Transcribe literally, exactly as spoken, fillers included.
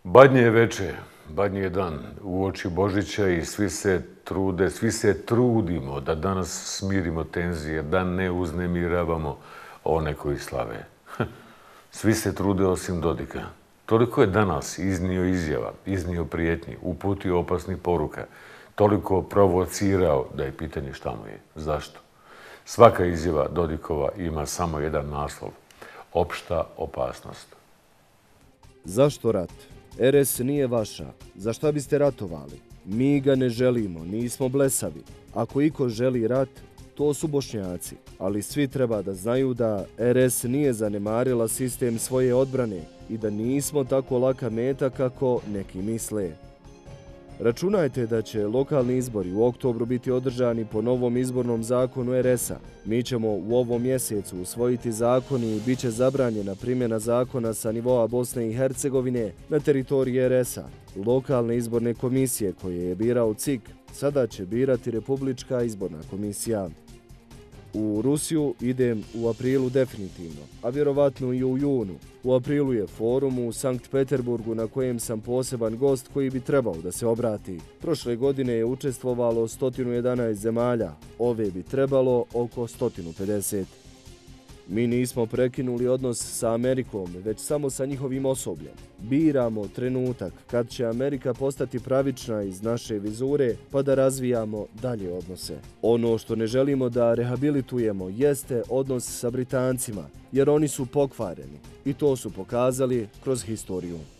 Badnje je veče, badnji je dan uoči Božića i svi se trude, svi se trudimo da danas smirimo tenzije, da ne uznemiravamo one koji slave. Svi se trude osim Dodika. Toliko je danas iznio izjava, iznio prijetnji, uputio opasnih poruka, toliko provocirao da je pitanje šta mu je, zašto. Svaka izjava Dodikova ima samo jedan naslov, opšta opasnost. Zašto rat? er es nije vaša. Za šta biste ratovali? Mi ga ne želimo, nismo blesavi. Ako iko želi rat, to su Bošnjaci. Ali svi treba da znaju da er es nije zanemarila sistem svoje odbrane i da nismo tako laka meta kako neki misle. Računajte da će lokalni izbori u oktobru biti održani po novom izbornom zakonu er es-a. Mi ćemo u ovom mjesecu usvojiti zakon i bit će zabranjena primjena zakona sa nivoa Bosne i Hercegovine na teritoriji er es-a. Lokalne izborne komisije koje je birao C I K sada će birati Republička izborna komisija. U Rusiju idem u aprilu definitivno, a vjerovatno i u junu. U aprilu je forum u Sankt Peterburgu na kojem sam poseban gost koji bi trebao da se obrati. Prošle godine je učestvovalo sto jedanaest zemalja, ove bi trebalo oko sto pedeset. Mi nismo prekinuli odnos sa Amerikom, već samo sa njihovim osobljem. Biramo trenutak kad će Amerika postati pravična iz naše vizure pa da razvijamo dalje odnose. Ono što ne želimo da rehabilitujemo jeste odnos sa Britancima, jer oni su pokvareni i to su pokazali kroz historiju.